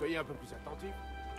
Soyez un peu plus attentifs.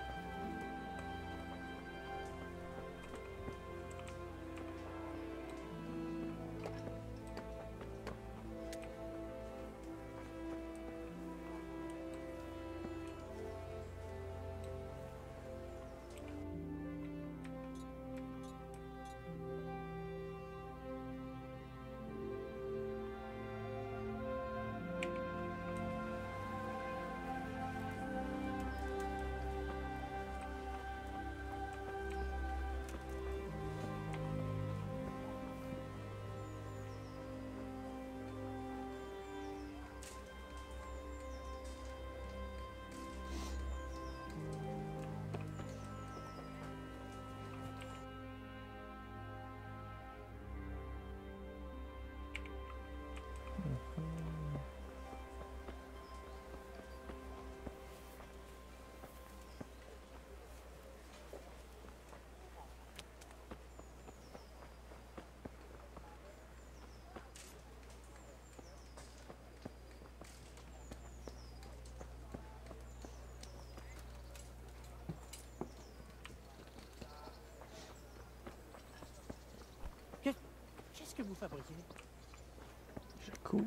Qu'est-ce que vous fabriquez? Je coupe.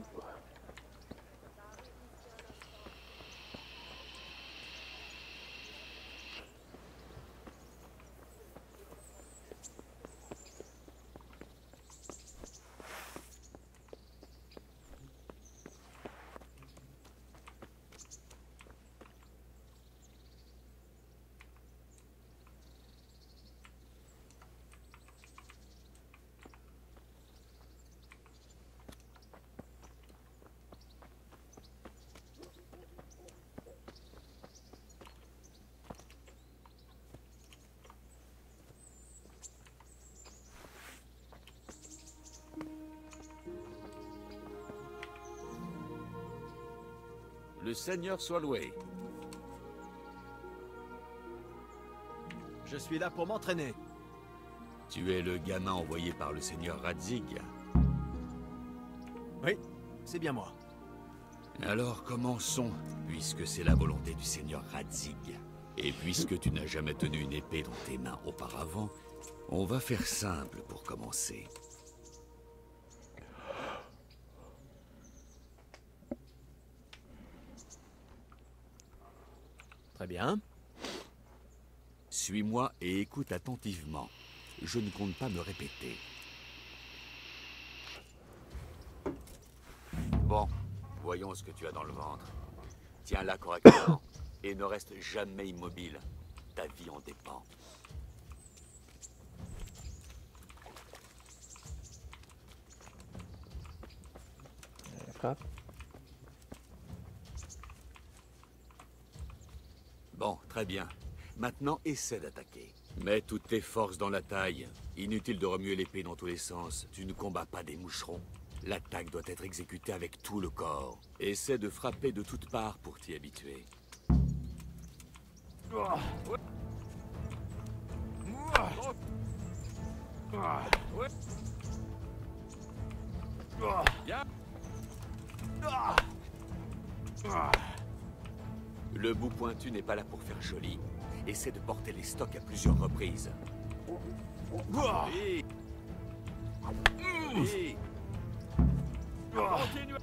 Le Seigneur soit loué. Je suis là pour m'entraîner. Tu es le gamin envoyé par le Seigneur Radzig. Oui, c'est bien moi. Alors commençons, puisque c'est la volonté du Seigneur Radzig. Et puisque tu n'as jamais tenu une épée dans tes mains auparavant, on va faire simple pour commencer. Très bien. Suis-moi et écoute attentivement. Je ne compte pas me répéter. Bon, voyons ce que tu as dans le ventre. Tiens-la correctement et ne reste jamais immobile. Ta vie en dépend. Frappe. Bon, très bien. Maintenant, essaie d'attaquer. Mets toutes tes forces dans la taille. Inutile de remuer l'épée dans tous les sens. Tu ne combats pas des moucherons. L'attaque doit être exécutée avec tout le corps. Essaie de frapper de toutes parts pour t'y habituer. Le bout pointu n'est pas là pour faire joli. Essaie de porter les stocks à plusieurs reprises. Oui. Oui. Continue.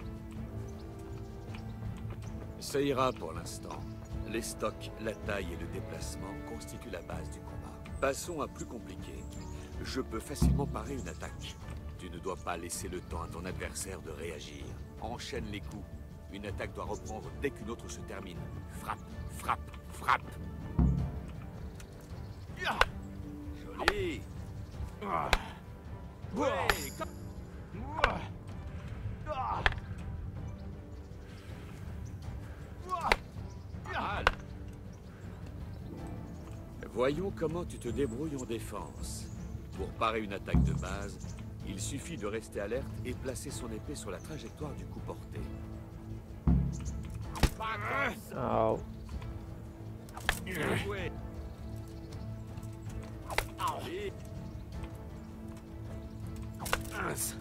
Ça ira pour l'instant. Les stocks, la taille et le déplacement constituent la base du combat. Passons à plus compliqué. Je peux facilement parer une attaque. Tu ne dois pas laisser le temps à ton adversaire de réagir. Enchaîne les coups. Une attaque doit reprendre dès qu'une autre se termine. Frappe, frappe, frappe. Joli. Mal. Voyons comment tu te débrouilles en défense. Pour parer une attaque de base, il suffit de rester alerte et placer son épée sur la trajectoire du coup porté. Oh. Bien joué. Allez. Allez.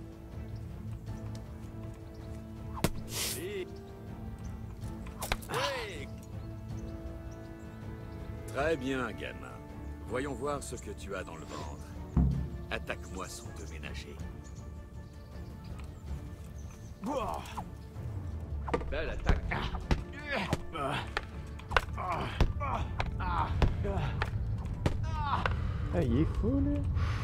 Oui. Très bien, gamin. Voyons voir ce que tu as dans le ventre. Attaque-moi sans te ménager. Belle attaque. Ah, il est fou, là.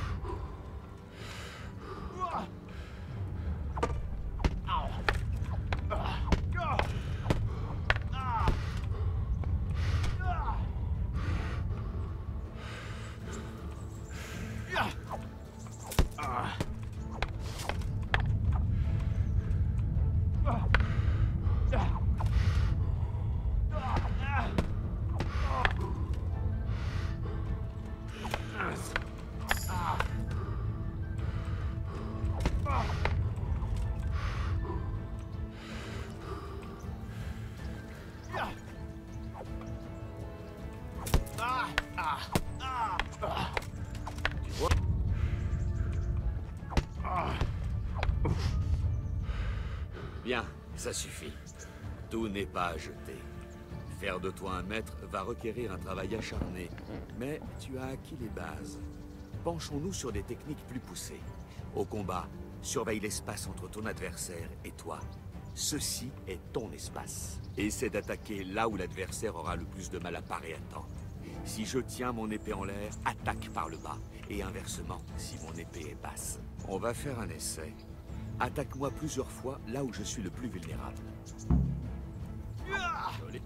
Bien, ça suffit. Tout n'est pas à jeter. Faire de toi un maître va requérir un travail acharné, mais tu as acquis les bases. Penchons-nous sur des techniques plus poussées. Au combat, surveille l'espace entre ton adversaire et toi. Ceci est ton espace. Essaie d'attaquer là où l'adversaire aura le plus de mal à parer à temps. Si je tiens mon épée en l'air, attaque par le bas. Et inversement, si mon épée est basse. On va faire un essai. Attaque-moi plusieurs fois là où je suis le plus vulnérable. Joli.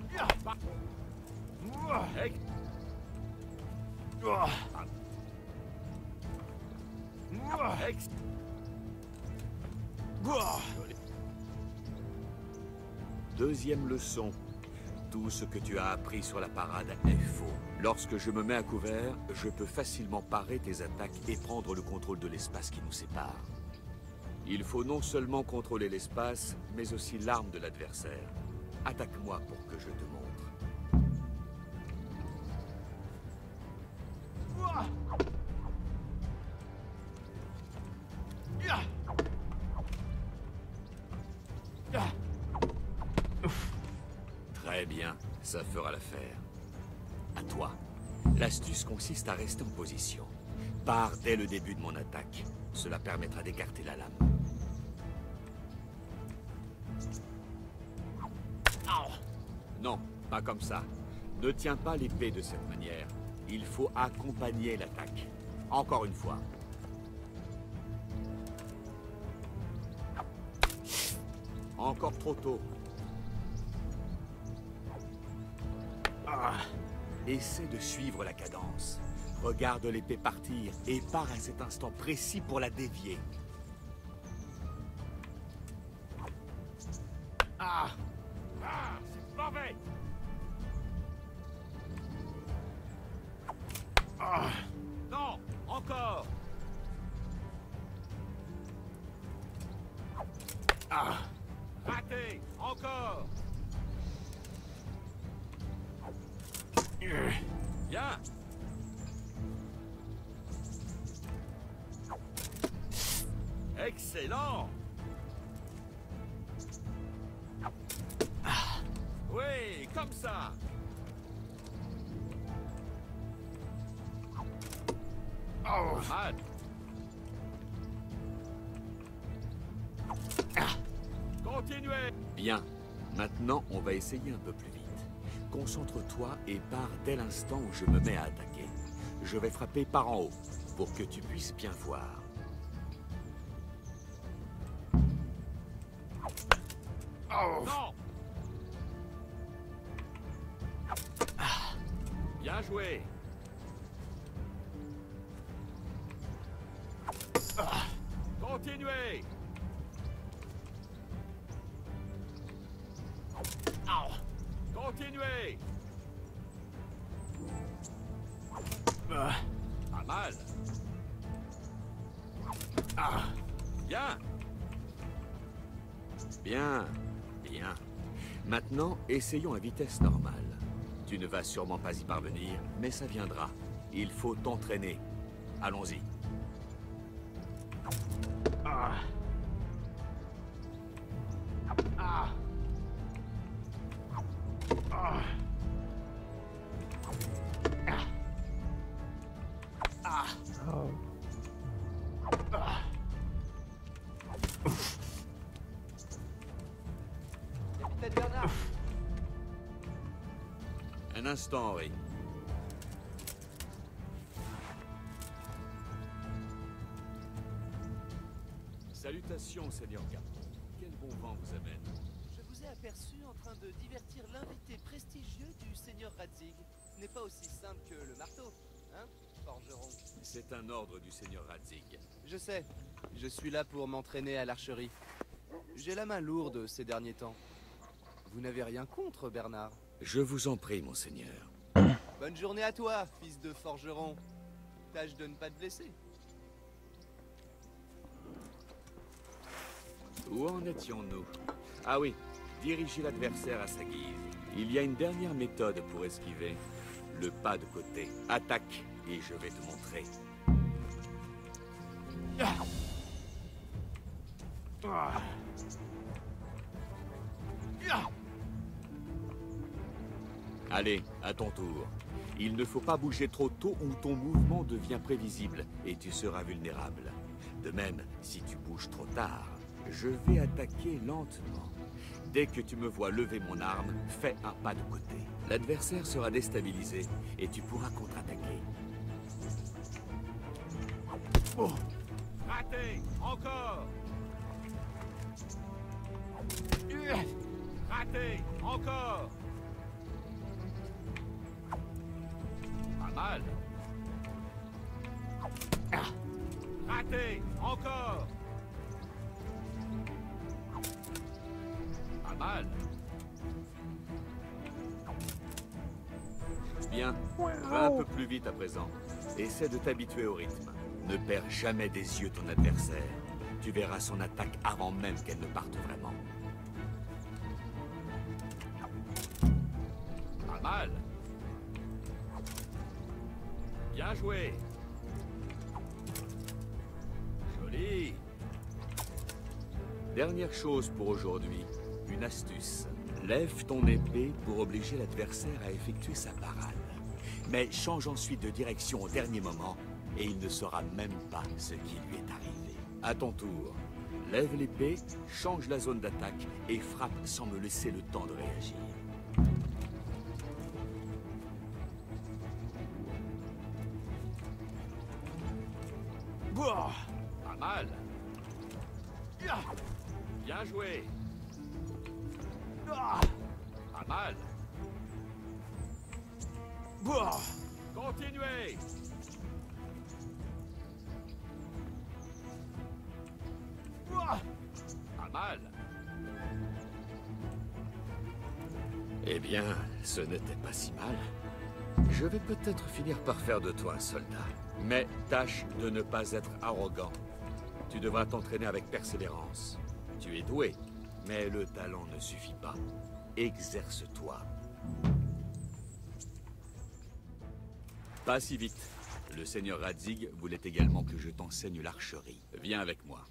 Joli. Deuxième leçon. Tout ce que tu as appris sur la parade est faux. Lorsque je me mets à couvert, je peux facilement parer tes attaques et prendre le contrôle de l'espace qui nous sépare. Il faut non seulement contrôler l'espace, mais aussi l'arme de l'adversaire. Attaque-moi pour que je te montre. Très bien, ça fera l'affaire. À toi. L'astuce consiste à rester en position. Pars dès le début de mon attaque. Cela permettra d'écarter la lame. Non, pas comme ça. Ne tiens pas l'épée de cette manière. Il faut accompagner l'attaque. Encore une fois. Encore trop tôt. Essaie de suivre la cadence. Regarde l'épée partir et pars à cet instant précis pour la dévier. C'est mauvais. Non, encore. Raté, encore. Bien. Excellent. Oui, comme ça. Mal. Continuez. Bien. Maintenant, on va essayer un peu plus vite. Concentre-toi et pars dès l'instant où je me mets à attaquer. Je vais frapper par en haut, pour que tu puisses bien voir. Non! Bien joué! Continuez! Continuez! Pas mal! Bien! Bien, bien. Maintenant, essayons à vitesse normale. Tu ne vas sûrement pas y parvenir, mais ça viendra. Il faut t'entraîner. Allons-y. Un instant, Henri. Salutations, Seigneur Garde. Quel bon vent vous amène. Je vous ai aperçu en train de divertir l'invité prestigieux du Seigneur Radzig. Ce n'est pas aussi simple que le marteau, hein, forgeron? C'est un ordre du Seigneur Radzig. Je sais. Je suis là pour m'entraîner à l'archerie. J'ai la main lourde ces derniers temps. Vous n'avez rien contre, Bernard? Je vous en prie, monseigneur. Bonne journée à toi, fils de forgeron. Tâche de ne pas te blesser. Où en étions-nous? Ah oui, diriger l'adversaire à sa guise. Il y a une dernière méthode pour esquiver. Le pas de côté. Attaque, et je vais te montrer. Allez, à ton tour. Il ne faut pas bouger trop tôt ou ton mouvement devient prévisible et tu seras vulnérable. De même, si tu bouges trop tard, je vais attaquer lentement. Dès que tu me vois lever mon arme, fais un pas de côté. L'adversaire sera déstabilisé et tu pourras contre-attaquer. Oh. Raté! Encore! Raté! Encore! Pas mal! Raté! Encore! Pas mal! Bien, va un peu plus vite à présent. Essaie de t'habituer au rythme. Ne perds jamais des yeux ton adversaire. Tu verras son attaque avant même qu'elle ne parte vraiment. Pas mal. Bien joué. Joli. Dernière chose pour aujourd'hui, une astuce. Lève ton épée pour obliger l'adversaire à effectuer sa parade. Mais change ensuite de direction au dernier moment et il ne saura même pas ce qui lui est arrivé. À ton tour, lève l'épée, change la zone d'attaque et frappe sans me laisser le temps de réagir. Pas mal. Bien joué. Pas mal. Continuez. Pas mal. Eh bien, ce n'était pas si mal. Je vais peut-être finir par faire de toi un soldat. Mais tâche de ne pas être arrogant. Tu devras t'entraîner avec persévérance. Tu es doué, mais le talent ne suffit pas. Exerce-toi. Pas si vite. Le seigneur Radzig voulait également que je t'enseigne l'archerie. Viens avec moi.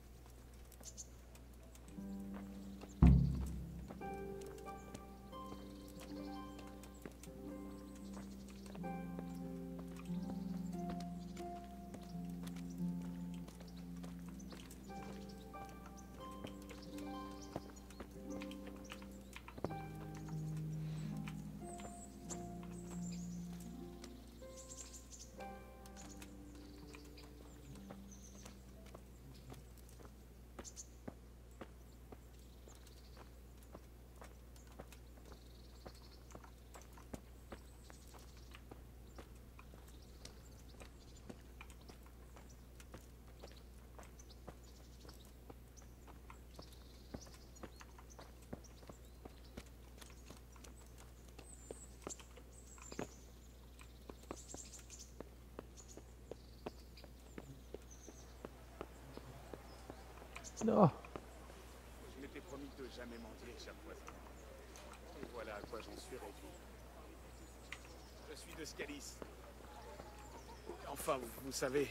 Non. Je m'étais promis de jamais mentir, cher voisin. Et voilà à quoi j'en suis réduit. Je suis de Scalis. Enfin, vous savez...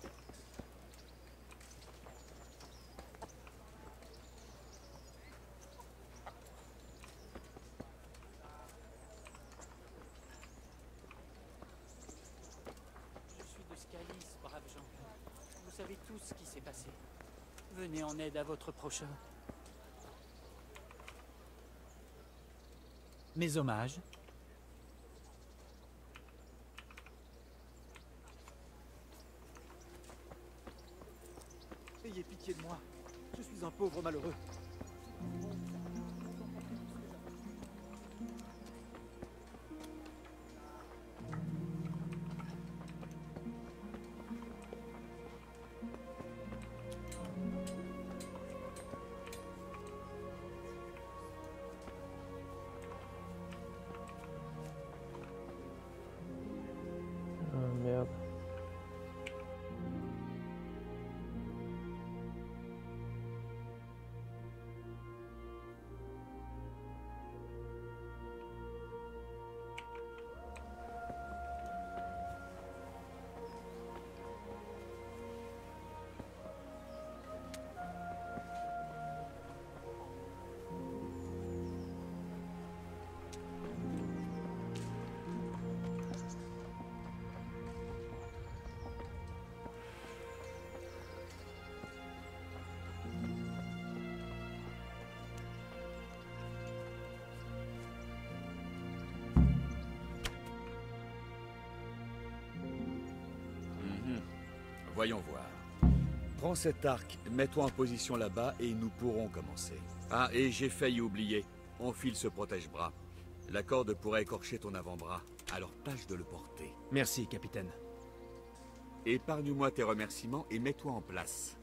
Je suis de Scalis, braves gens. Vous savez tous ce qui s'est passé. Venez en aide à votre prochain. Mes hommages. ayez pitié de moi. Je suis un pauvre malheureux. Ah merde. Voyons voir. Prends cet arc, mets-toi en position là-bas et nous pourrons commencer. Ah, et j'ai failli oublier. Enfile ce protège-bras. La corde pourrait écorcher ton avant-bras, alors tâche de le porter. Merci, capitaine. Épargne-moi tes remerciements et mets-toi en place.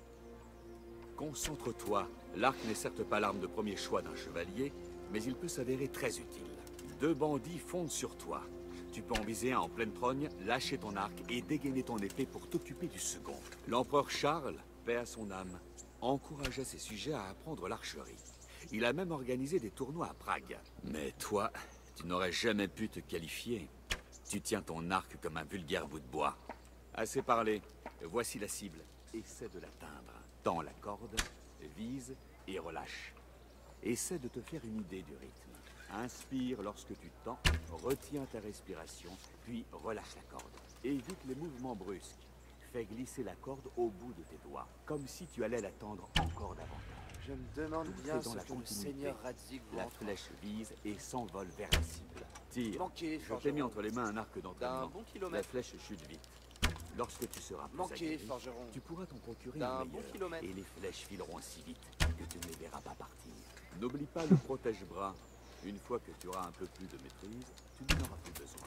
Concentre-toi. L'arc n'est certes pas l'arme de premier choix d'un chevalier, mais il peut s'avérer très utile. 2 bandits fondent sur toi. Tu peux en viser un en pleine trogne, lâcher ton arc et dégainer ton épée pour t'occuper du second. L'empereur Charles, paix à son âme, encourageait ses sujets à apprendre l'archerie. Il a même organisé des tournois à Prague. Mais toi, tu n'aurais jamais pu te qualifier. Tu tiens ton arc comme un vulgaire bout de bois. Assez parlé. Voici la cible. Essaie de l'atteindre. Tends la corde, vise et relâche. Essaie de te faire une idée du rythme. Inspire lorsque tu tends, retiens ta respiration, puis relâche la corde. Évite les mouvements brusques. Fais glisser la corde au bout de tes doigts, comme si tu allais la tendre encore davantage. Je me demande Tout bien est dans ce la que le continuité. seigneur Radzig vous La entraîne. flèche vise et s'envole vers la cible. Tire. Manquez, Je t'ai forgeron. mis entre les mains un arc D'un d'entraînement. bon La kilomètre. flèche chute vite. Lorsque tu seras plus Manquez, aguerri, forgeron. tu pourras t'en procurer D'un un bon meilleur, kilomètre. et les flèches fileront si vite que tu ne les verras pas partir. N'oublie pas le protège-bras. Une fois que tu auras un peu plus de maîtrise, tu n'en auras plus besoin.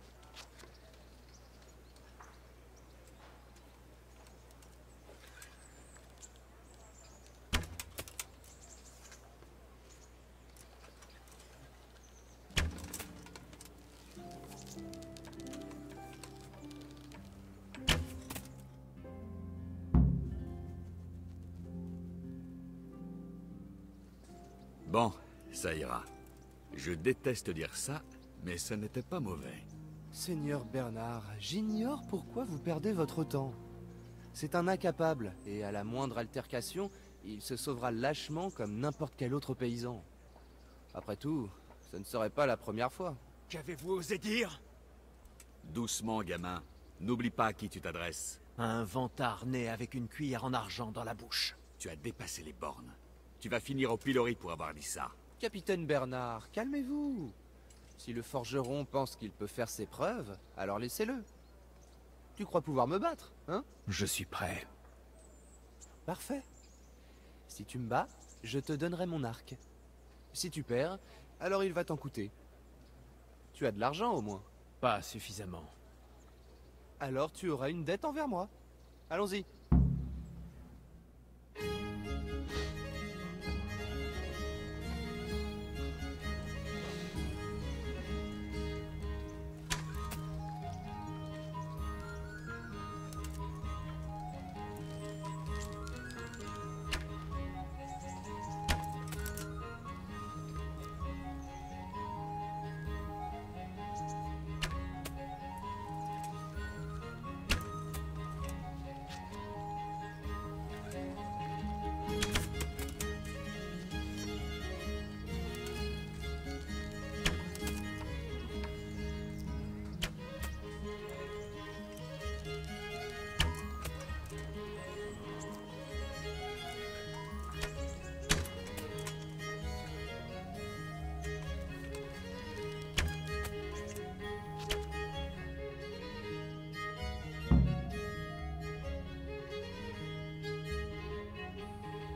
Bon, ça ira. Je déteste dire ça, mais ce n'était pas mauvais. Seigneur Bernard, j'ignore pourquoi vous perdez votre temps. C'est un incapable, et à la moindre altercation, il se sauvera lâchement comme n'importe quel autre paysan. Après tout, ce ne serait pas la première fois. Qu'avez-vous osé dire? Doucement, gamin. N'oublie pas à qui tu t'adresses. Un vantard né avec une cuillère en argent dans la bouche. Tu as dépassé les bornes. Tu vas finir au pilori pour avoir dit ça. Capitaine Bernard, calmez-vous. Si le forgeron pense qu'il peut faire ses preuves, alors laissez-le. Tu crois pouvoir me battre, hein? Je suis prêt. Parfait. Si tu me bats, je te donnerai mon arc. Si tu perds, alors il va t'en coûter. Tu as de l'argent au moins. Pas suffisamment. Alors tu auras une dette envers moi. Allons-y.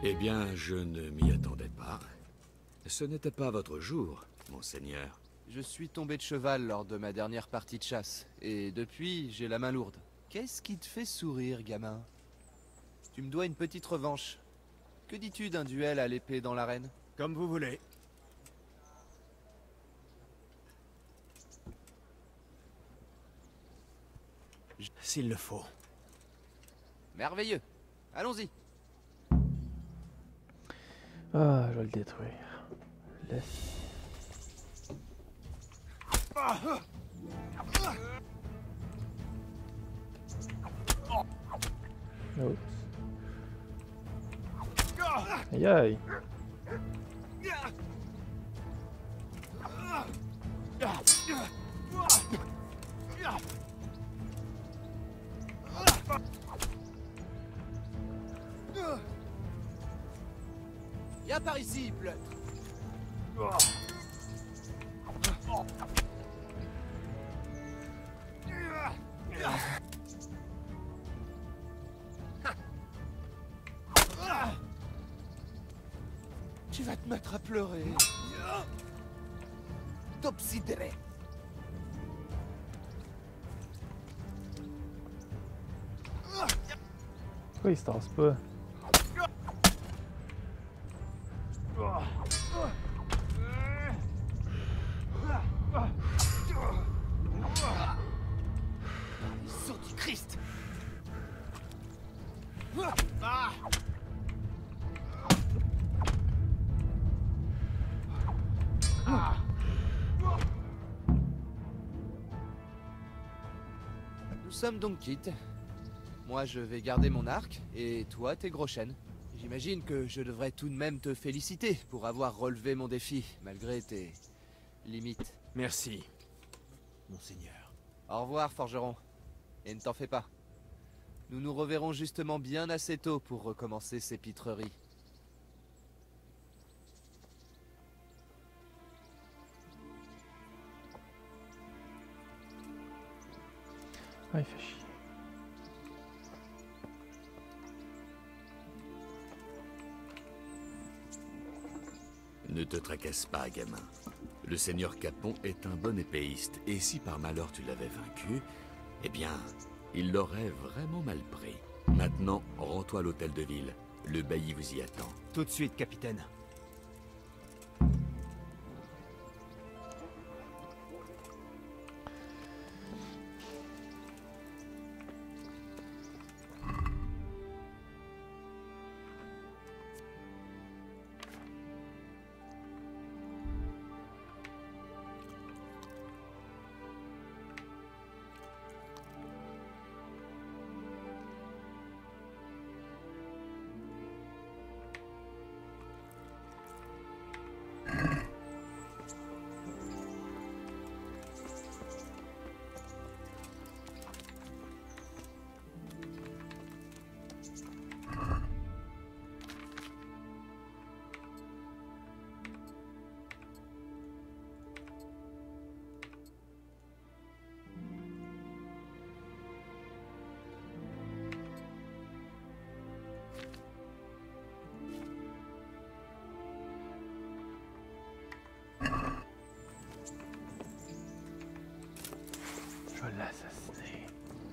Eh bien, je ne m'y attendais pas. Ce n'était pas votre jour, monseigneur. Je suis tombé de cheval lors de ma dernière partie de chasse, et depuis, j'ai la main lourde. Qu'est-ce qui te fait sourire, gamin? Tu me dois une petite revanche. Que dis-tu d'un duel à l'épée dans l'arène? Comme vous voulez. S'il le faut. Merveilleux. Allons-y. Ah, je vais le détruire. Laisse. Oups. Aïe aïe. Viens par ici, pleutre. Tu vas te mettre à pleurer. T'obsiderai. Pourquoi il se tasse pas? Sceau du Christ. Nous sommes donc quittes. Moi, je vais garder mon arc, et toi, tes gros chênes. J'imagine que je devrais tout de même te féliciter pour avoir relevé mon défi, malgré tes limites. Merci, monseigneur. Au revoir, forgeron. Et ne t'en fais pas. Nous nous reverrons justement bien assez tôt pour recommencer ces pitreries. Ah, il fait chier. Ne te tracasse pas, gamin. Le seigneur Capon est un bon épéiste, et si par malheur tu l'avais vaincu, eh bien, il l'aurait vraiment mal pris. Maintenant, rends-toi à l'hôtel de ville. Le bailli vous y attend. Tout de suite, capitaine. Je vais l'assassiner.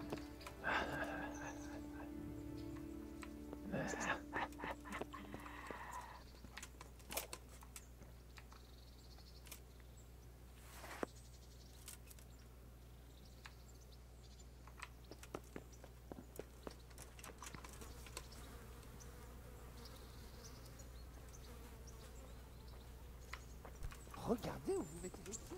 Regardez où vous mettez les pieds.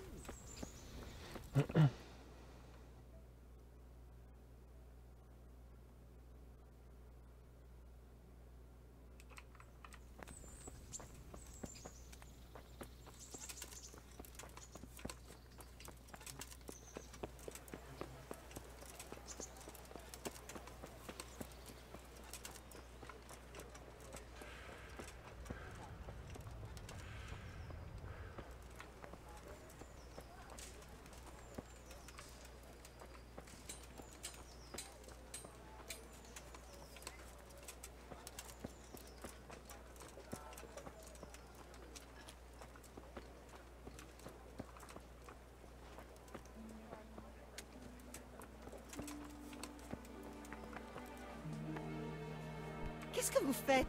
Qu'est-ce que vous faites?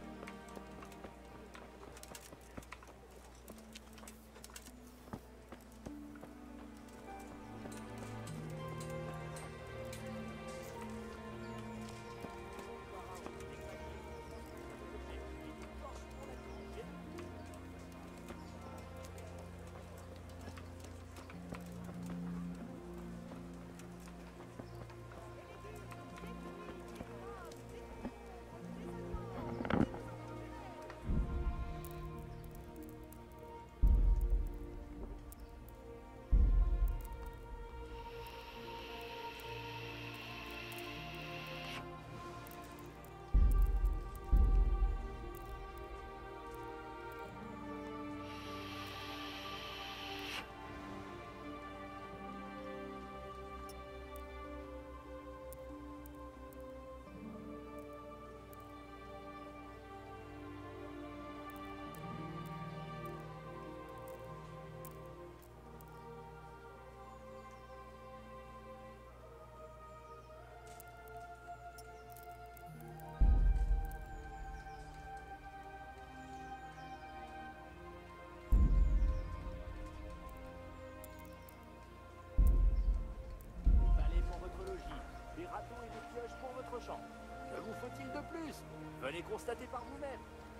Que vous faut-il de plus? Venez constater par vous-même.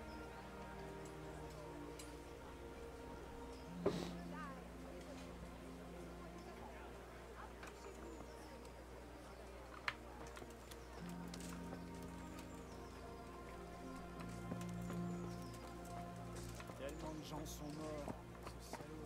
Tellement de gens sont morts. Ce salaud.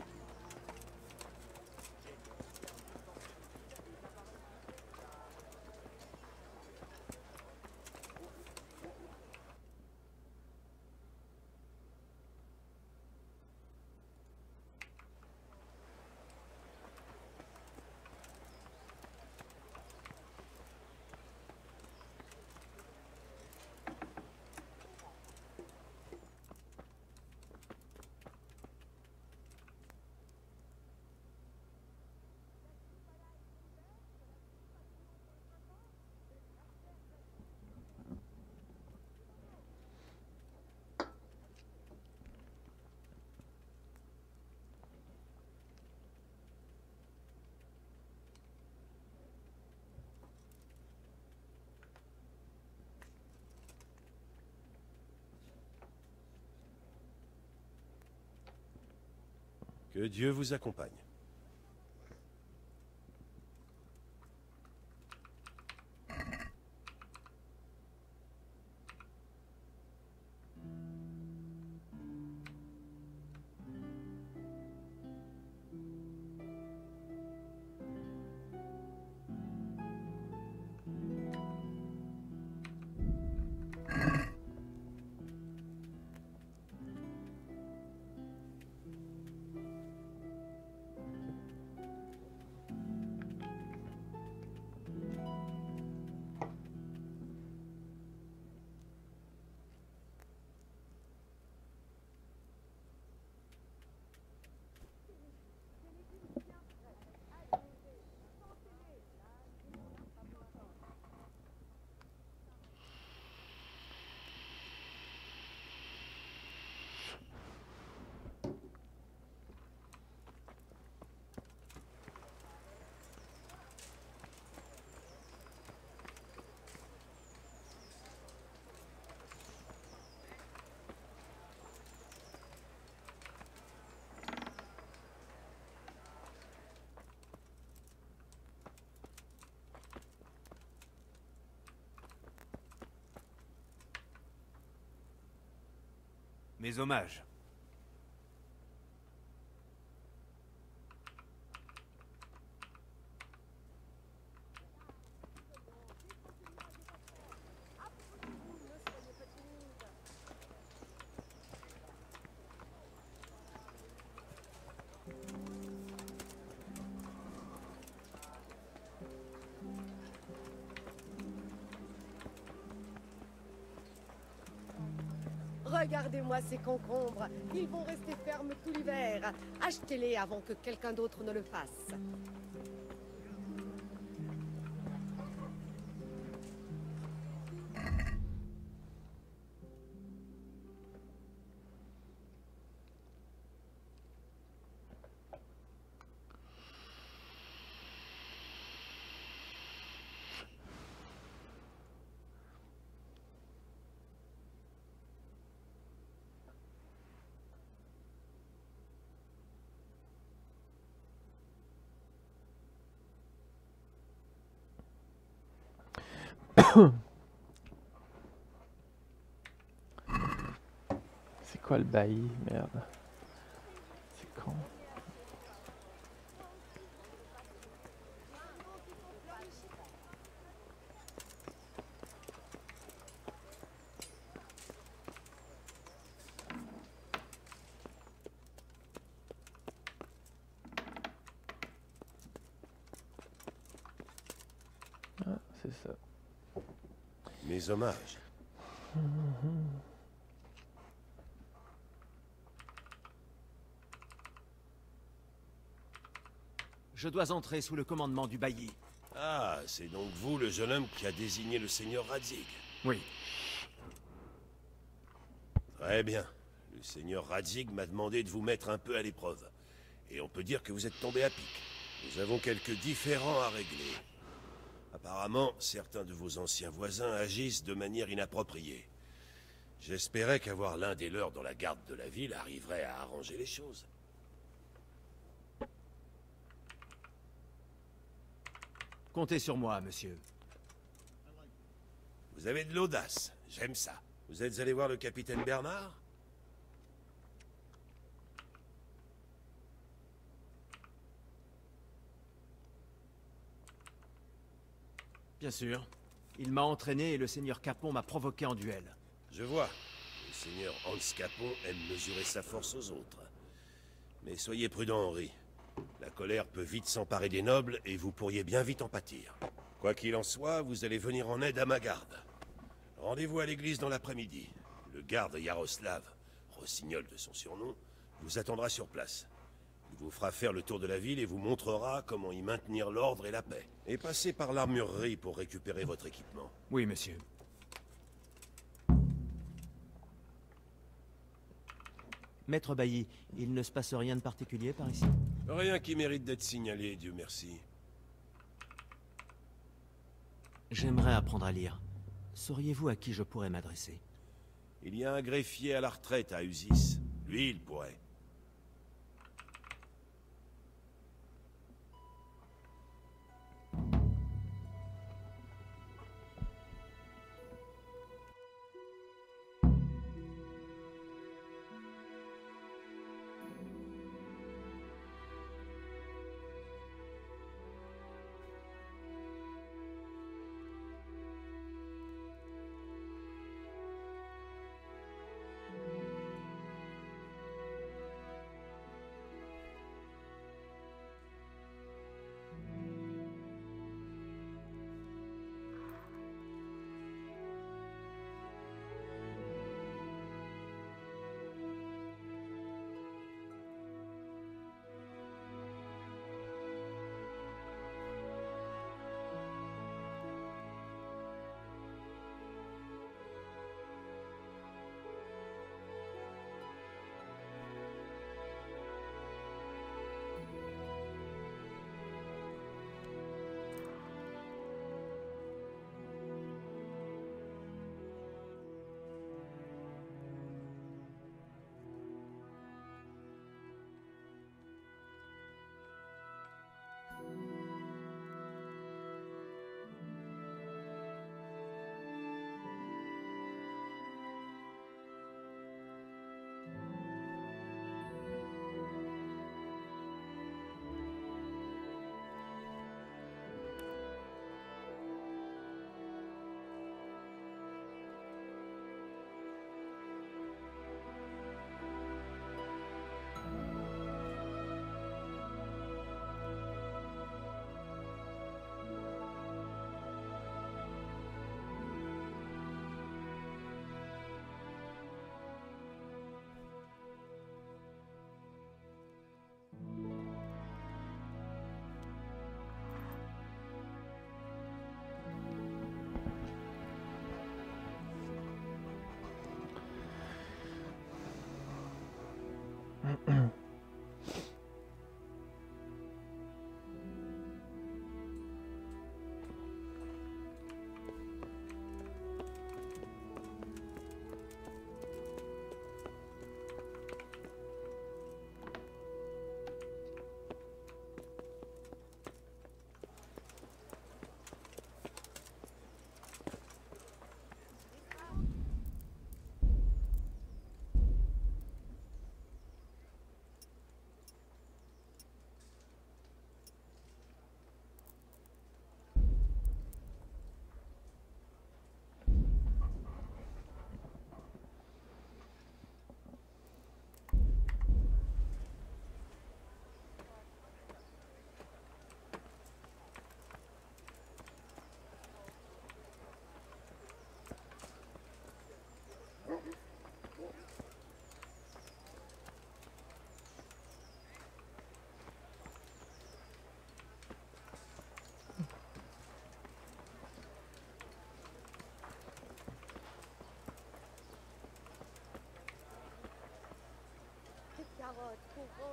Que Dieu vous accompagne. Mes hommages. Regardez-moi ces concombres. Ils vont rester fermes tout l'hiver. Achetez-les avant que quelqu'un d'autre ne le fasse. C'est quoi le bailli? Merde. C'est quand? Ah, c'est ça. Mes hommages. Je dois entrer sous le commandement du bailli. Ah, c'est donc vous le jeune homme qui a désigné le seigneur Radzig. Oui. Très bien. Le seigneur Radzig m'a demandé de vous mettre un peu à l'épreuve. Et on peut dire que vous êtes tombé à pic. Nous avons quelques différends à régler. Apparemment, certains de vos anciens voisins agissent de manière inappropriée. J'espérais qu'avoir l'un des leurs dans la garde de la ville arriverait à arranger les choses. Comptez sur moi, monsieur. Vous avez de l'audace, j'aime ça. Vous êtes allé voir le capitaine Bernard? Bien sûr. Il m'a entraîné et le seigneur Capon m'a provoqué en duel. Je vois. Le seigneur Hans Capon aime mesurer sa force aux autres. Mais soyez prudent, Henri. La colère peut vite s'emparer des nobles et vous pourriez bien vite en pâtir. Quoi qu'il en soit, vous allez venir en aide à ma garde. Rendez-vous à l'église dans l'après-midi. Le garde Yaroslav, Rossignol de son surnom, vous attendra sur place. Il vous fera faire le tour de la ville et vous montrera comment y maintenir l'ordre et la paix. Et passez par l'armurerie pour récupérer votre équipement. Oui, monsieur. Maître Bailly, il ne se passe rien de particulier par ici? Rien qui mérite d'être signalé, Dieu merci. J'aimerais apprendre à lire. Sauriez-vous à qui je pourrais m'adresser? Il y a un greffier à la retraite à Usis. Lui, il pourrait.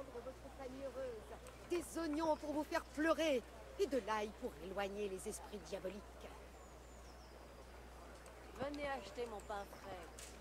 rendre votre famille heureuse, des oignons pour vous faire pleurer, et de l'ail pour éloigner les esprits diaboliques. Venez acheter mon pain frais.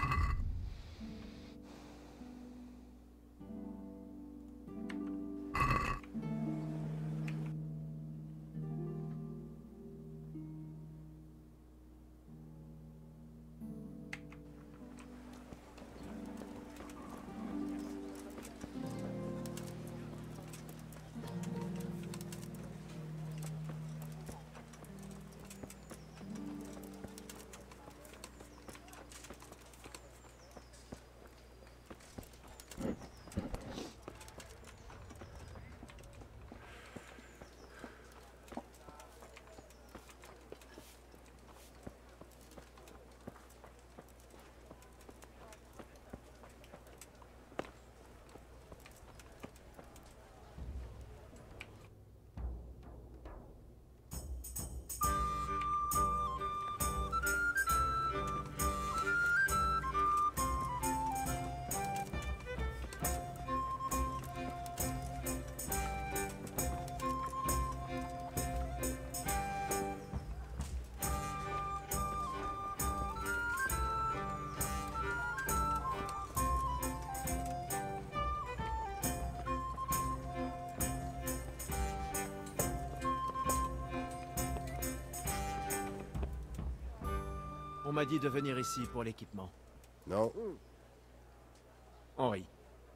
On m'a dit de venir ici pour l'équipement. Non. Henri.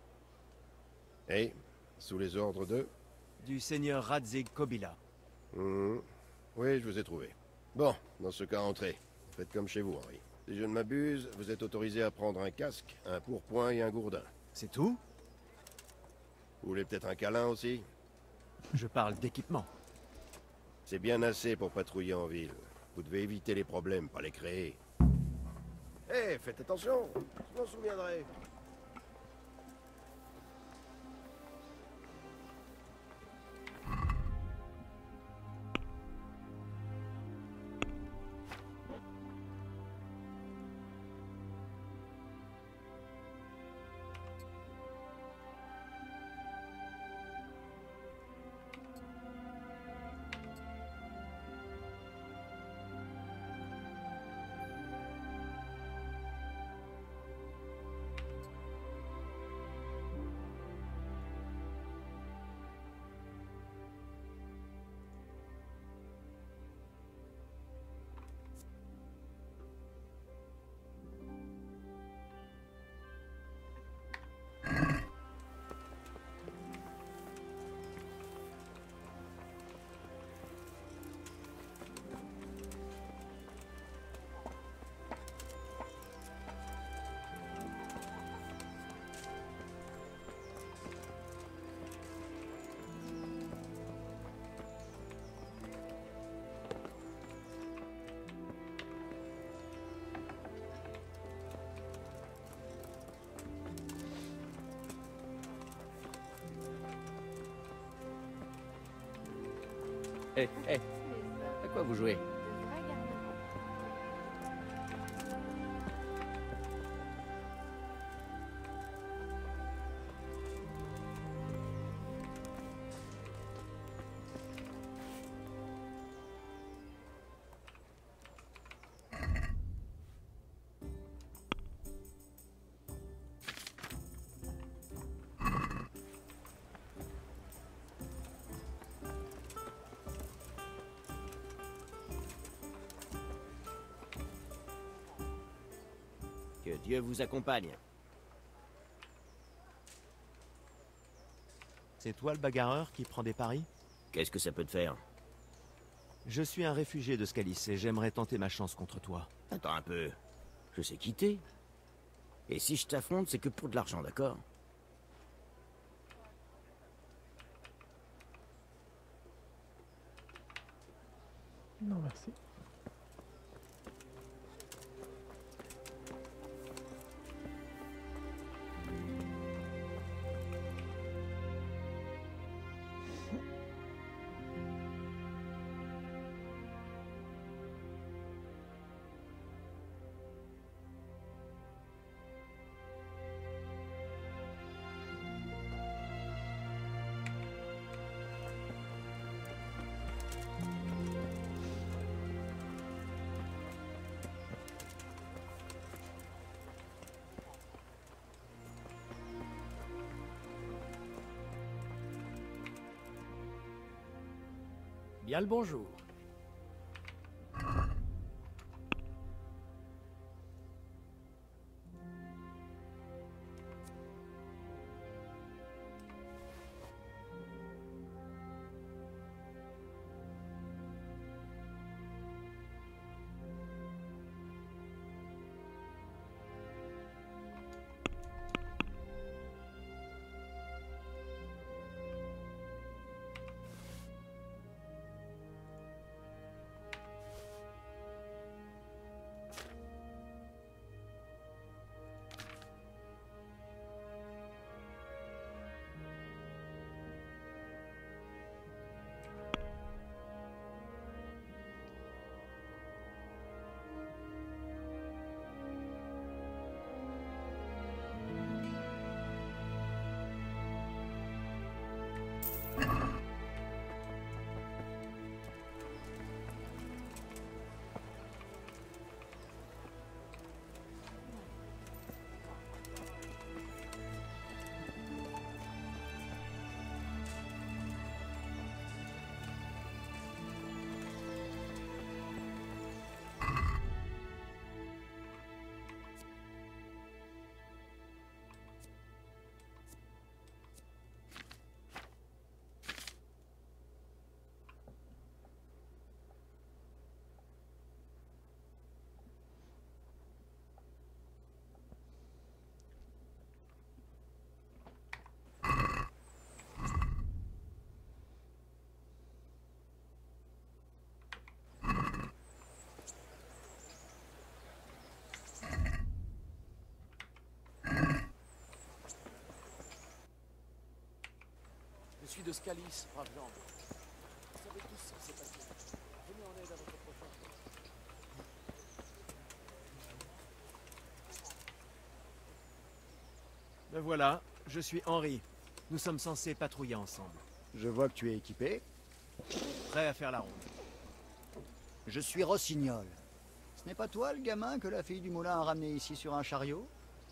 Et sous les ordres de... Du seigneur Radzig Kobyla. Oui, je vous ai trouvé. Bon, dans ce cas, entrez. Faites comme chez vous, Henri. Si je ne m'abuse, vous êtes autorisé à prendre un casque, un pourpoint et un gourdin. C'est tout? Vous voulez peut-être un câlin aussi? Je parle d'équipement. C'est bien assez pour patrouiller en ville. Vous devez éviter les problèmes, pas les créer. Hé, faites attention, je m'en souviendrai. Hé, à quoi vous jouez? Que Dieu vous accompagne. C'est toi le bagarreur qui prend des paris? Qu'est-ce que ça peut te faire? Je suis un réfugié de Scalis et j'aimerais tenter ma chance contre toi. Attends un peu. Je sais quitter. Et si je t'affronte, c'est que pour de l'argent, d'accord? Non, merci. bien le bonjour. Je suis de Scalis, brave gens. Vous savez tous ce qui s'est passé. Venez en aide à votre prochain. Ben voilà, je suis Henri. Nous sommes censés patrouiller ensemble. Je vois que tu es équipé. Prêt à faire la ronde. Je suis Rossignol. Ce n'est pas toi le gamin que la fille du moulin a ramené ici sur un chariot?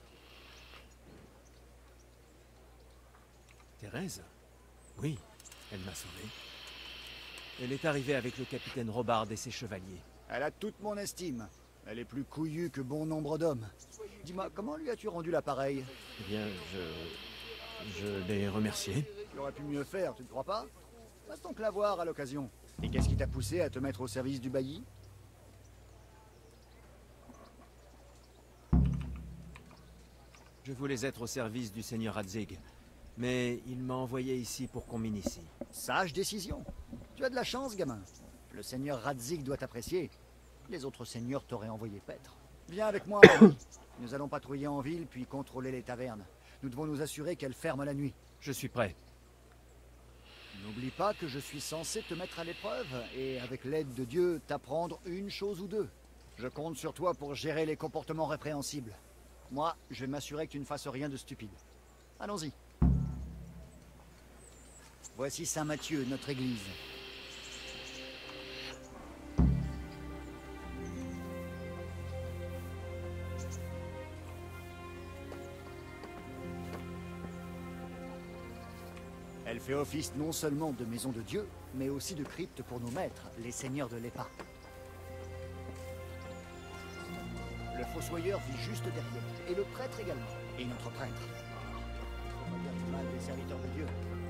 Thérèse? Oui, elle m'a sauvé. Elle est arrivée avec le capitaine Robard et ses chevaliers. Elle a toute mon estime. Elle est plus couillue que bon nombre d'hommes. Dis-moi, comment lui as-tu rendu l'appareil? Eh bien, je l'ai remercié. Tu aurais pu mieux faire, tu ne crois pas? Passe donc la voir à l'occasion. Et qu'est-ce qui t'a poussé à te mettre au service du bailli? Je voulais être au service du seigneur Radzig, mais il m'a envoyé ici pour qu'on m'initie. Sage décision. Tu as de la chance, gamin. Le seigneur Radzig doit t'apprécier. Les autres seigneurs t'auraient envoyé paître. Viens avec moi, Henri. Nous allons patrouiller en ville, puis contrôler les tavernes. Nous devons nous assurer qu'elles ferment la nuit. Je suis prêt. N'oublie pas que je suis censé te mettre à l'épreuve, et avec l'aide de Dieu, t'apprendre une chose ou deux. Je compte sur toi pour gérer les comportements répréhensibles. Moi, je vais m'assurer que tu ne fasses rien de stupide. Allons-y. Voici Saint Matthieu, notre église. Elle fait office non seulement de maison de Dieu, mais aussi de crypte pour nos maîtres, les seigneurs de l'Épa. Le fossoyeur vit juste derrière, et le prêtre également, et notre prêtre. Faut pas dire du mal des serviteurs de Dieu.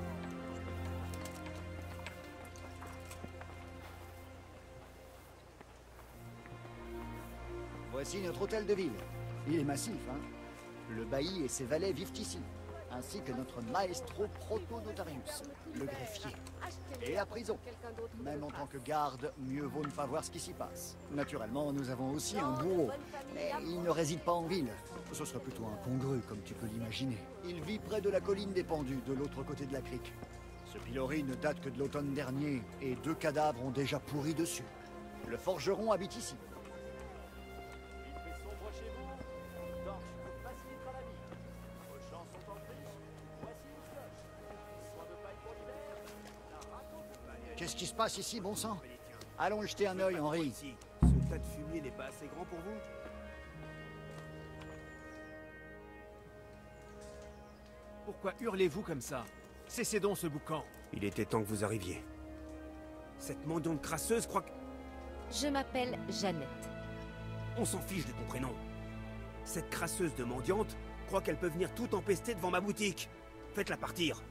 Voici notre hôtel de ville. Il est massif, hein? Le bailli et ses valets vivent ici, ainsi que notre maestro proto-notarius, le greffier. Et la prison. Même en tant que garde, mieux vaut ne pas voir ce qui s'y passe. Naturellement, nous avons aussi un bourreau, mais il ne réside pas en ville. Ce serait plutôt incongru, comme tu peux l'imaginer. Il vit près de la colline des Pendus, de l'autre côté de la crique. Ce pilori ne date que de l'automne dernier, et 2 cadavres ont déjà pourri dessus. Le forgeron habite ici. Qu'est-ce qui se passe ici, bon sang? Allons jeter un œil, Henri. Ce tas de fumier n'est pas assez grand pour vous? Pourquoi hurlez-vous comme ça? Cessez donc ce boucan. Il était temps que vous arriviez. Cette mendiante crasseuse croit que... Je m'appelle Jeannette. On s'en fiche de ton prénom. Cette crasseuse de mendiante croit qu'elle peut venir tout empester devant ma boutique. Faites-la partir.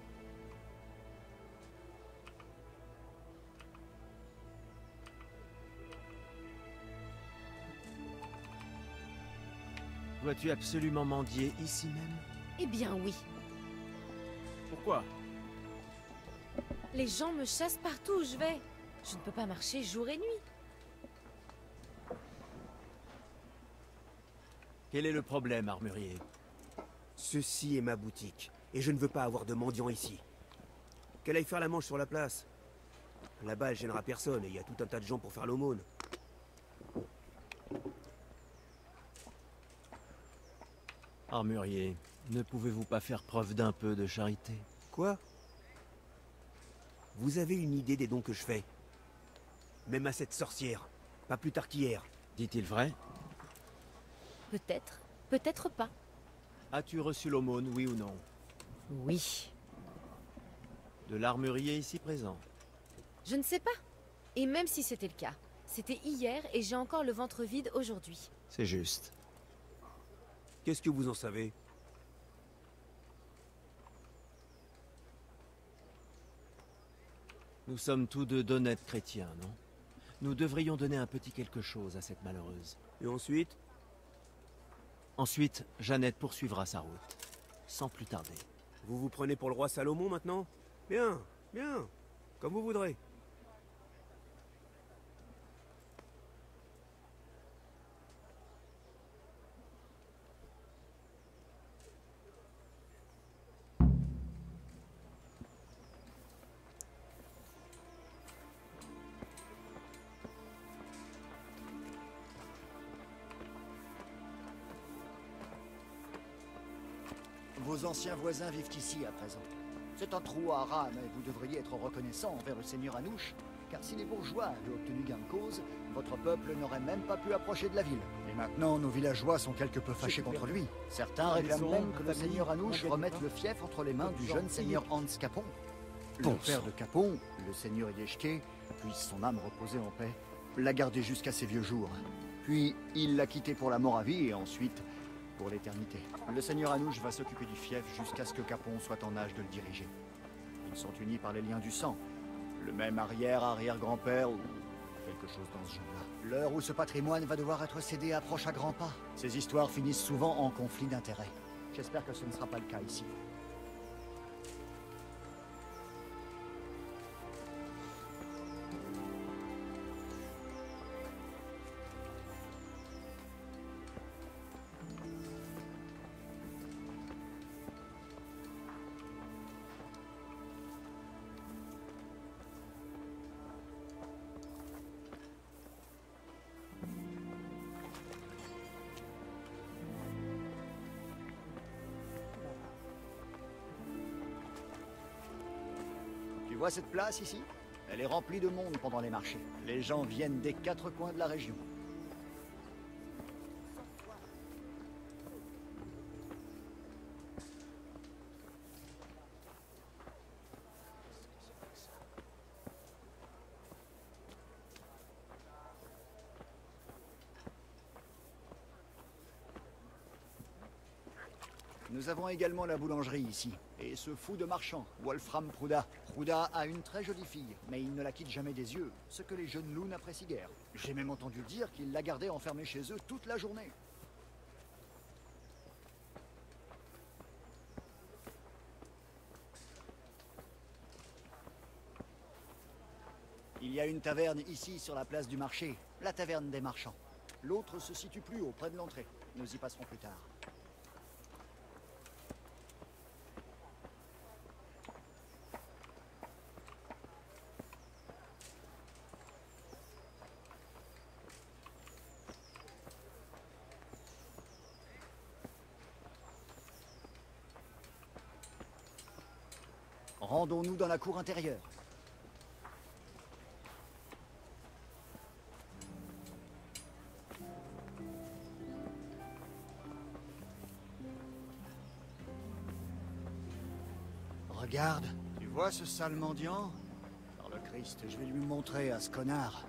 Dois-tu absolument mendier ici même? Eh bien oui. Pourquoi? Les gens me chassent partout où je vais. Je ne peux pas marcher jour et nuit. Quel est le problème, armurier? Ceci est ma boutique, et je ne veux pas avoir de mendiants ici. Qu'elle aille faire la manche sur la place. Là-bas, elle gênera personne, et il y a tout un tas de gens pour faire l'aumône. Armurier, ne pouvez-vous pas faire preuve d'un peu de charité? Quoi? Vous avez une idée des dons que je fais? Même à cette sorcière, pas plus tard qu'hier. Dit-il vrai? Peut-être, peut-être pas. As-tu reçu l'aumône, oui ou non? Oui. De l'armurier ici présent? Je ne sais pas. Et même si c'était le cas, c'était hier et j'ai encore le ventre vide aujourd'hui. C'est juste. Qu'est-ce que vous en savez? Nous sommes tous deux d'honnêtes chrétiens, non? Nous devrions donner un petit quelque chose à cette malheureuse. Et ensuite? Ensuite, Jeannette poursuivra sa route. Sans plus tarder. Vous vous prenez pour le roi Salomon maintenant? Bien, bien. Comme vous voudrez. Vos anciens voisins vivent ici à présent. C'est un trou à rats, mais vous devriez être reconnaissant envers le seigneur Anouche, car si les bourgeois avaient obtenu gain de cause, votre peuple n'aurait même pas pu approcher de la ville. Et maintenant, nos villageois sont quelque peu fâchés contre lui. Certains réclament même que le seigneur Anouche remette le fief entre les mains du jeune seigneur Hans Capon. Le père de Capon, le seigneur Yeshke, puisse son âme reposer en paix, l'a gardé jusqu'à ses vieux jours. Puis, il l'a quitté pour la Moravie et ensuite pour l'éternité. Le seigneur Anouche va s'occuper du fief jusqu'à ce que Capon soit en âge de le diriger. Ils sont unis par les liens du sang. Le même arrière-arrière-grand-père ou quelque chose dans ce genre-là. L'heure où ce patrimoine va devoir être cédé approche à grands pas. Ces histoires finissent souvent en conflit d'intérêts. J'espère que ce ne sera pas le cas ici. Tu vois cette place ici? Elle est remplie de monde pendant les marchés. Les gens viennent des 4 coins de la région. Nous avons également la boulangerie ici. Et ce fou de marchand, Wolfram Prouda. Prouda a une très jolie fille, mais il ne la quitte jamais des yeux, ce que les jeunes loups n'apprécient guère. J'ai même entendu dire qu'il la gardait enfermée chez eux toute la journée. Il y a une taverne ici sur la place du marché, la taverne des marchands. L'autre se situe plus haut, près de l'entrée. Nous y passerons plus tard. Rendons-nous dans la cour intérieure. Regarde, tu vois ce sale mendiant? Par le Christ, je vais lui montrer à ce connard.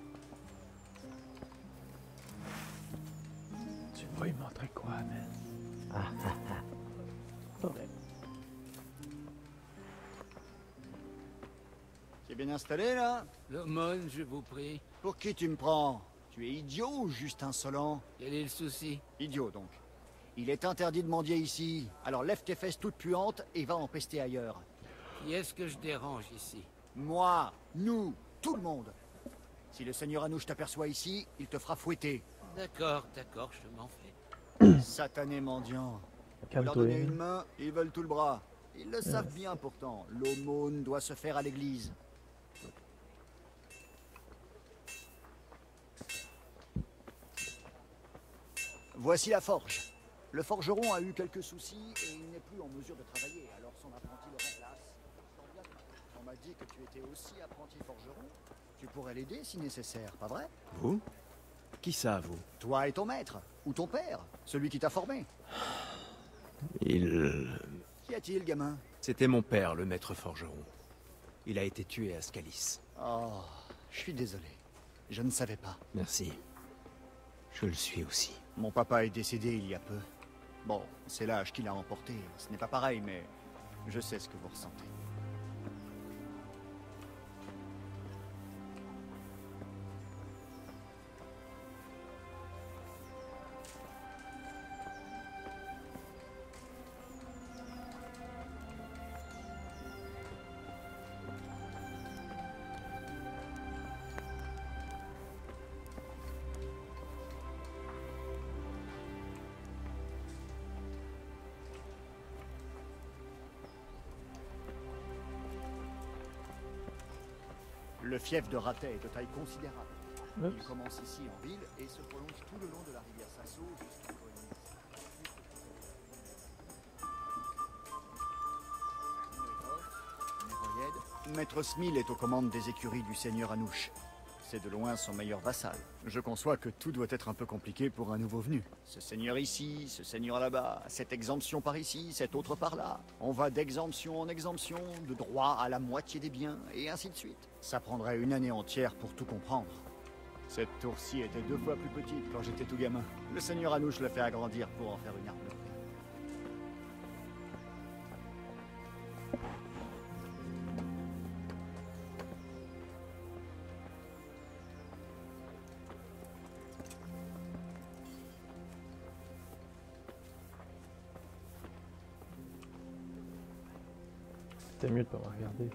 Tu vas lui montrer quoi, man? Tu es bien installé, là? L'aumône, je vous prie. Pour qui tu me prends? Tu es idiot ou juste insolent? Quel est le souci? Idiot, donc. Il est interdit de mendier ici. Alors lève tes fesses toutes puantes et va en pester ailleurs. Qui est-ce que je dérange ici? Moi, nous, tout le monde. Si le seigneur Anouche t'aperçoit ici, il te fera fouetter. D'accord, d'accord, je m'en fais. Satané mendiant. Vous Calme-toi. leur donnez une main, ils veulent tout le bras. Ils le savent bien pourtant. L'aumône doit se faire à l'église. Voici la forge. Le forgeron a eu quelques soucis et il n'est plus en mesure de travailler, alors son apprenti le remplace. On m'a dit que tu étais aussi apprenti forgeron. Tu pourrais l'aider si nécessaire, pas vrai? Vous? Qui ça, vous? Toi et ton maître, ou ton père, celui qui t'a formé. Qu'y a-t-il, gamin? C'était mon père, le maître forgeron. Il a été tué à Scalis. Oh, je suis désolé. Je ne savais pas. Merci. Je le suis aussi. Mon papa est décédé il y a peu. Bon, c'est l'âge qui l'a emporté. Ce n'est pas pareil, mais je sais ce que vous ressentez. Le fief de Ratet est de taille considérable. Oups. Il commence ici en ville et se prolonge tout le long de la rivière Sasso jusqu'à Coligny. Maître Smil est aux commandes des écuries du seigneur Anouche. C'est de loin son meilleur vassal. Je conçois que tout doit être un peu compliqué pour un nouveau venu. Ce seigneur ici, ce seigneur là-bas, cette exemption par ici, cette autre par là. On va d'exemption en exemption, de droit à la moitié des biens, et ainsi de suite. Ça prendrait une année entière pour tout comprendre. Cette tour-ci était 2 fois plus petite quand j'étais tout gamin. Le seigneur Anouche l'a fait agrandir pour en faire une arme. C'était mieux de pas me regarder.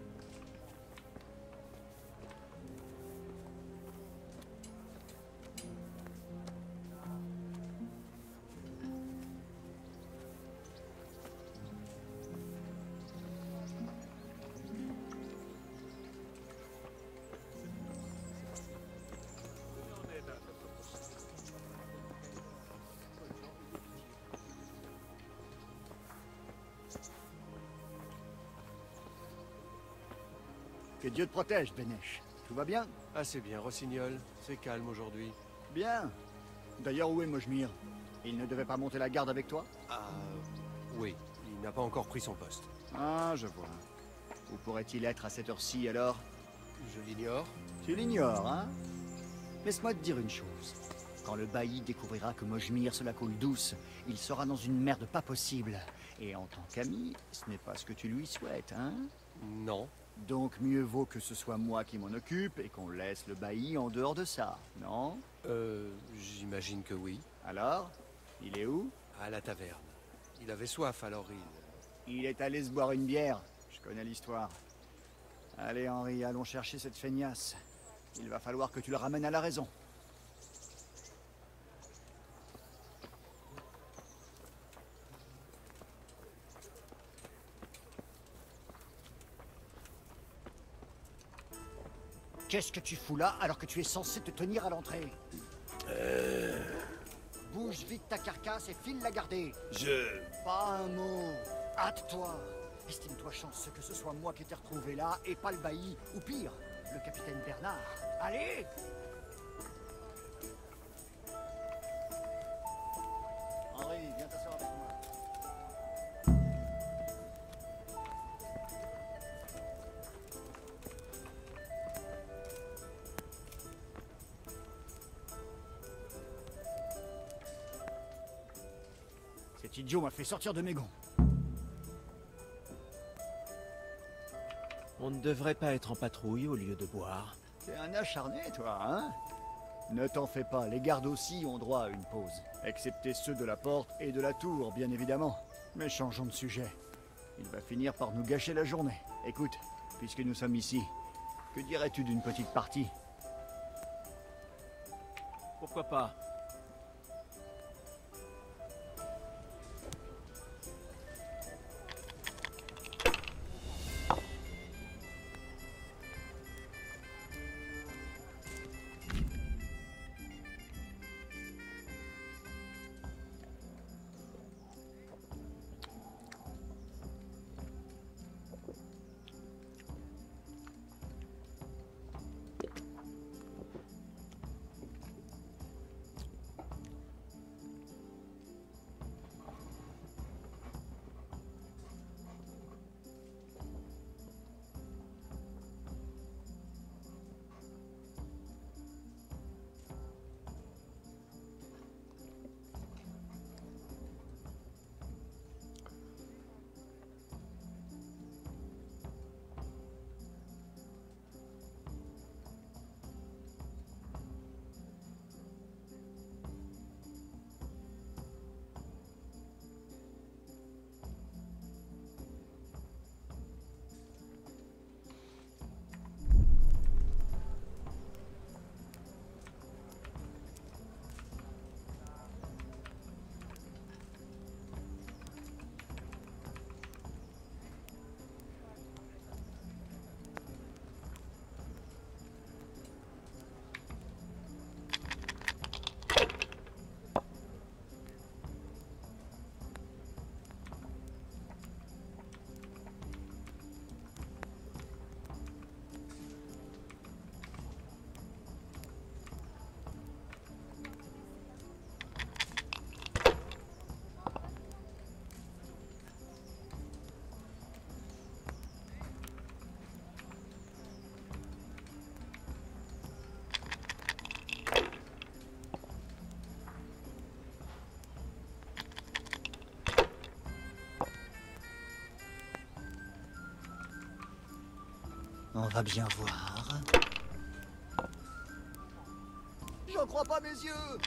Que Dieu te protège, Bénèche. Tout va bien? Assez bien, Rossignol. C'est calme aujourd'hui. Bien. D'ailleurs, où est Mojmir? Il ne devait pas monter la garde avec toi? Ah... oui, il n'a pas encore pris son poste. Ah, je vois. Où pourrait-il être à cette heure-ci, alors? Je l'ignore. Tu l'ignores, hein? Laisse-moi te dire une chose. Quand le bailli découvrira que Mojmir se la coule douce, il sera dans une merde pas possible. Et en tant qu'ami, ce n'est pas ce que tu lui souhaites, hein? Non. Donc mieux vaut que ce soit moi qui m'en occupe et qu'on laisse le bailli en dehors de ça, non? J'imagine que oui. Alors? Il est où? À la taverne. Il avait soif, alors il est allé se boire une bière. Je connais l'histoire. Allez, Henri, allons chercher cette feignasse. Il va falloir que tu le ramènes à la raison. Qu'est-ce que tu fous là alors que tu es censé te tenir à l'entrée? Bouge vite ta carcasse et file la garder. Pas un mot. Hâte-toi. Estime-toi chanceux que ce soit moi qui t'ai retrouvé là et pas le bailli, ou pire, le capitaine Bernard. Allez! Henri, viens t'asseoir avec moi. Cet idiot m'a fait sortir de mes gonds. On ne devrait pas être en patrouille au lieu de boire. T'es un acharné, toi, hein? Ne t'en fais pas, les gardes aussi ont droit à une pause. Excepté ceux de la porte et de la tour, bien évidemment. Mais changeons de sujet. Il va finir par nous gâcher la journée. Écoute, puisque nous sommes ici, que dirais-tu d'une petite partie? Pourquoi pas? On va bien voir. J'en crois pas mes yeux!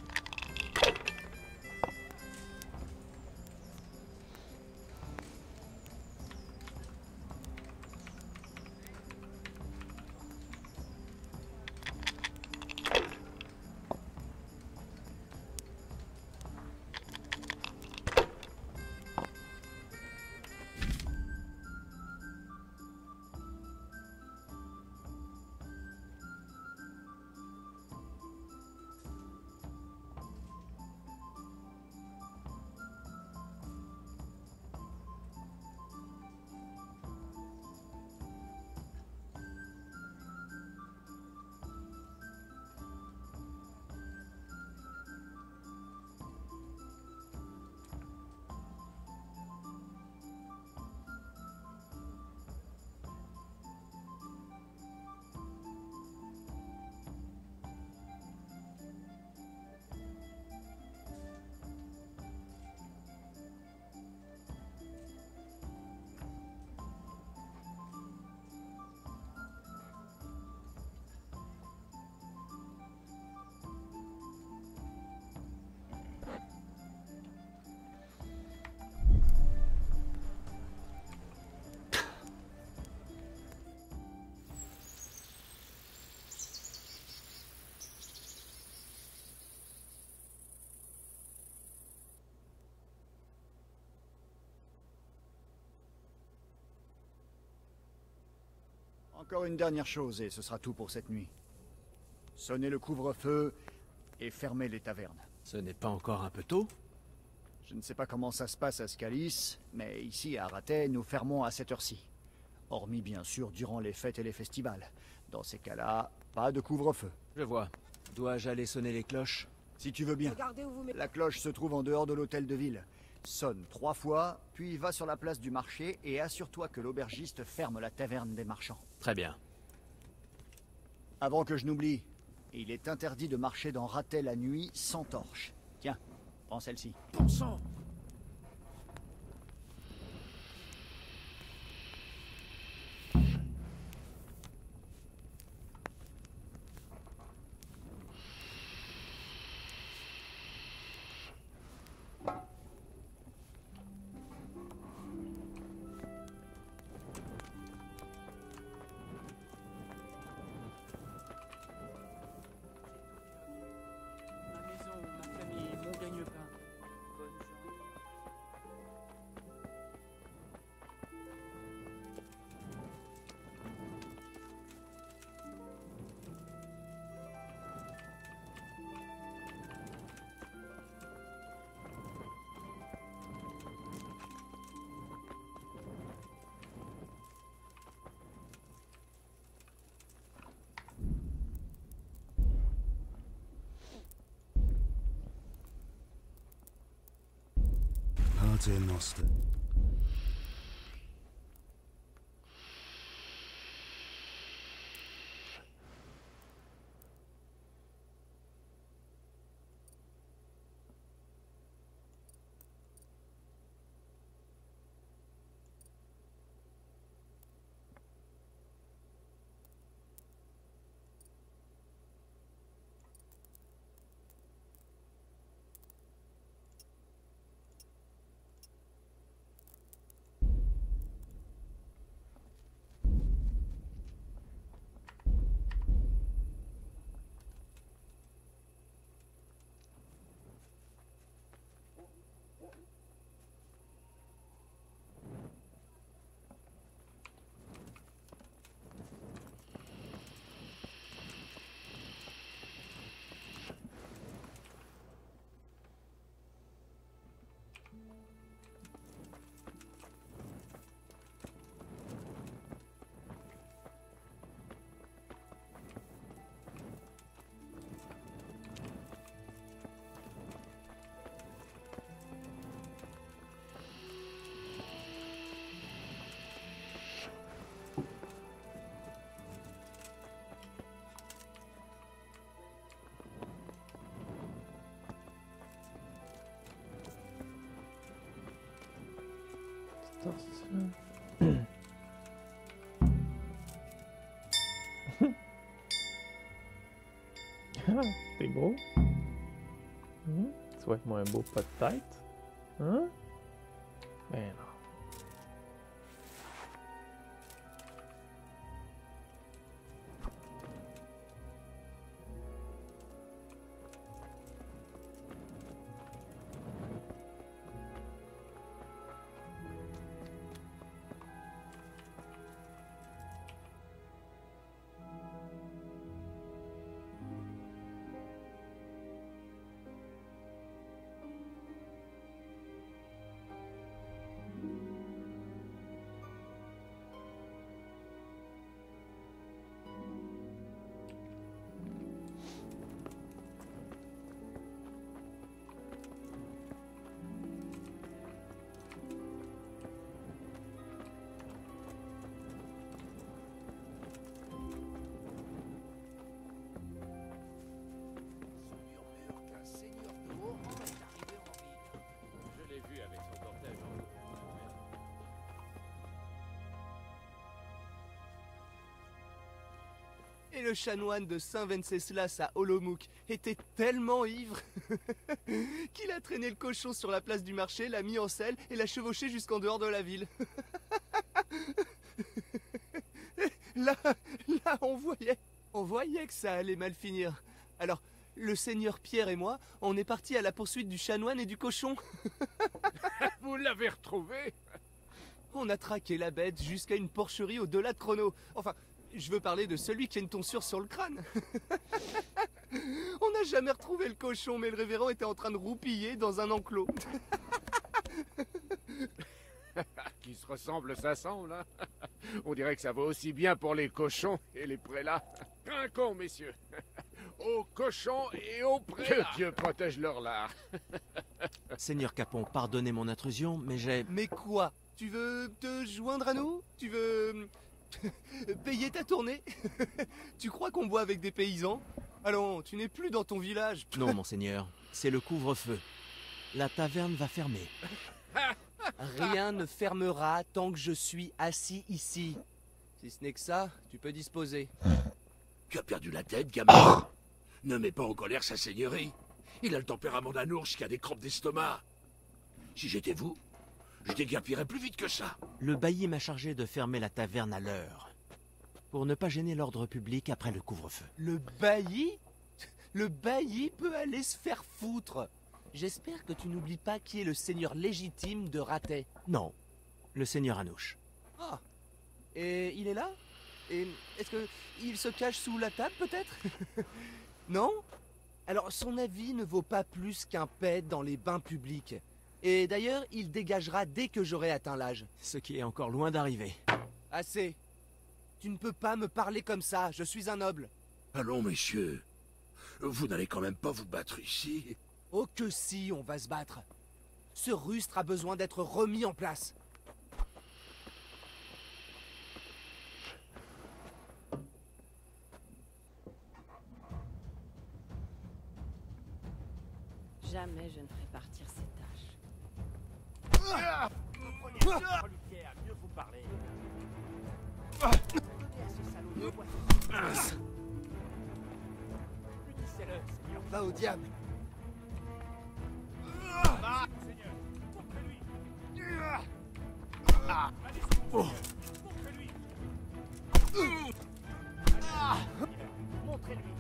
Encore une dernière chose et ce sera tout pour cette nuit. Sonnez le couvre-feu et fermez les tavernes. Ce n'est pas encore un peu tôt? Je ne sais pas comment ça se passe à Scalis, mais ici à Arathès, nous fermons à cette heure-ci. Hormis bien sûr durant les fêtes et les festivals. Dans ces cas-là, pas de couvre-feu. Je vois. Dois-je aller sonner les cloches? Si tu veux bien. La cloche se trouve en dehors de l'hôtel de ville. Sonne 3 fois, puis va sur la place du marché et assure-toi que l'aubergiste ferme la taverne des marchands. Très bien. Avant que je n'oublie, il est interdit de marcher dans Rathès la nuit sans torche. Tiens, prends celle-ci. Bon sang! Pater Noster. T'es beau. Souhaite-moi un beau pas de tête. Hein? Ben non. Et le chanoine de Saint-Venceslas à Olomouc était tellement ivre qu'il a traîné le cochon sur la place du marché, l'a mis en selle et l'a chevauché jusqu'en dehors de la ville. Là, on voyait que ça allait mal finir. Alors, le seigneur Pierre et moi, on est partis à la poursuite du chanoine et du cochon. Vous l'avez retrouvé? On a traqué la bête jusqu'à une porcherie au-delà de Chrono. Enfin, je veux parler de celui qui a une tonsure sur le crâne. On n'a jamais retrouvé le cochon, mais le révérend était en train de roupiller dans un enclos. Qui se ressemble, ça semble, hein? On dirait que ça va aussi bien pour les cochons et les prélats. Trinquons, messieurs. Aux cochons et aux prélats. Que Dieu protège leur lard. Seigneur Capon, pardonnez mon intrusion, mais j'ai... Mais quoi? Tu veux te joindre à nous? Tu veux... payer ta tournée? Tu crois qu'on boit avec des paysans? Allons, tu n'es plus dans ton village. Non, monseigneur, c'est le couvre-feu. La taverne va fermer. Rien ne fermera tant que je suis assis ici. Si ce n'est que ça, tu peux disposer. Tu as perdu la tête, gamin? Ne mets pas en colère sa seigneurie. Il a le tempérament d'un ours qui a des crampes d'estomac. Si j'étais vous, je déguerpirais plus vite que ça. Le bailli m'a chargé de fermer la taverne à l'heure, pour ne pas gêner l'ordre public après le couvre-feu. Le bailli? Le bailli peut aller se faire foutre. J'espère que tu n'oublies pas qui est le seigneur légitime de Ratet. Non, le seigneur Anouche. Ah, et il est là? Et est-ce que il se cache sous la table, peut-être? Non? Alors, son avis ne vaut pas plus qu'un pet dans les bains publics. Et d'ailleurs, il dégagera dès que j'aurai atteint l'âge. Ce qui est encore loin d'arriver. Assez. Tu ne peux pas me parler comme ça, je suis un noble. Allons, messieurs. Vous n'allez quand même pas vous battre ici. Oh que si, on va se battre. Ce rustre a besoin d'être remis en place. Jamais je ne ferai partir ces tâches. Mieux vous parler. Punissez-le, Seigneur. Va au diable. Seigneur, contre-lui. Contre-lui. Montrez-lui.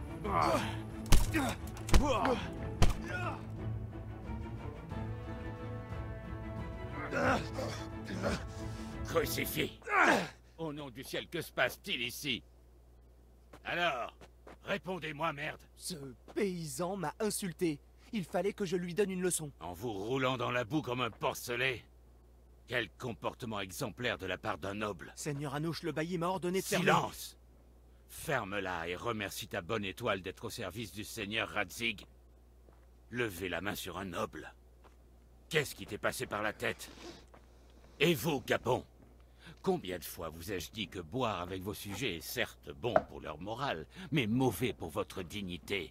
Crucifié! Au nom du ciel, que se passe-t-il ici? Alors, répondez-moi, merde! Ce paysan m'a insulté. Il fallait que je lui donne une leçon. En vous roulant dans la boue comme un porcelet? Quel comportement exemplaire de la part d'un noble! Seigneur Anouche, le bailli m'a ordonné de fermer. Silence! Ferme-la et remercie ta bonne étoile d'être au service du seigneur Radzig. Levez la main sur un noble. Qu'est-ce qui t'est passé par la tête? Et vous, Capon? Combien de fois vous ai-je dit que boire avec vos sujets est certes bon pour leur morale, mais mauvais pour votre dignité?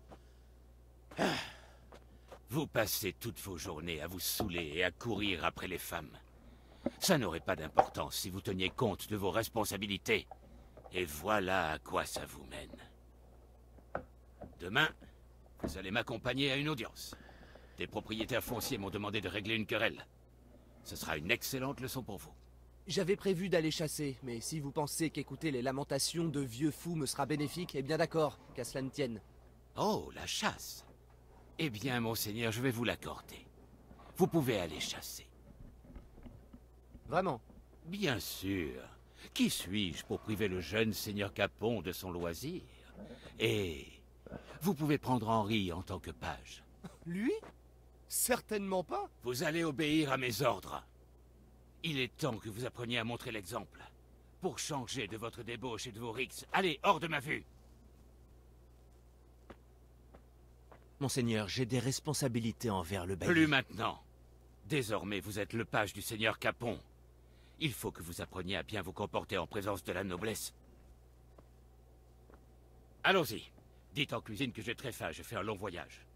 Vous passez toutes vos journées à vous saouler et à courir après les femmes. Ça n'aurait pas d'importance si vous teniez compte de vos responsabilités. Et voilà à quoi ça vous mène. Demain, vous allez m'accompagner à une audience. Des propriétaires fonciers m'ont demandé de régler une querelle. Ce sera une excellente leçon pour vous. J'avais prévu d'aller chasser, mais si vous pensez qu'écouter les lamentations de vieux fous me sera bénéfique, eh bien d'accord, qu'à cela ne tienne. Oh, la chasse. Eh bien, monseigneur, je vais vous l'accorder. Vous pouvez aller chasser. Vraiment? Bien sûr. Qui suis-je pour priver le jeune seigneur Capon de son loisir? Et vous pouvez prendre Henri en tant que page. Lui? Certainement pas. Vous allez obéir à mes ordres. Il est temps que vous appreniez à montrer l'exemple. Pour changer de votre débauche et de vos rixes, allez, hors de ma vue! Monseigneur, j'ai des responsabilités envers le bailli. Plus maintenant. Désormais, vous êtes le page du seigneur Capon. Il faut que vous appreniez à bien vous comporter en présence de la noblesse. Allons-y. Dites en cuisine que j'ai très faim, je fais un long voyage.